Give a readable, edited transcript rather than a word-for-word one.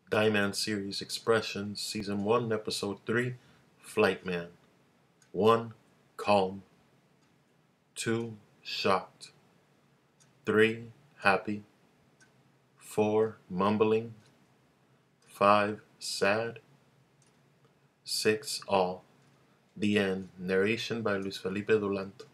Dieman Series Expressions, Season 1, Episode 3, Flight Man. 1. Calm. 2. Shocked. 3. Happy. 4. Mumbling. 5. Sad. 6. All. The end. Narration by Luis Felipe Dulanto.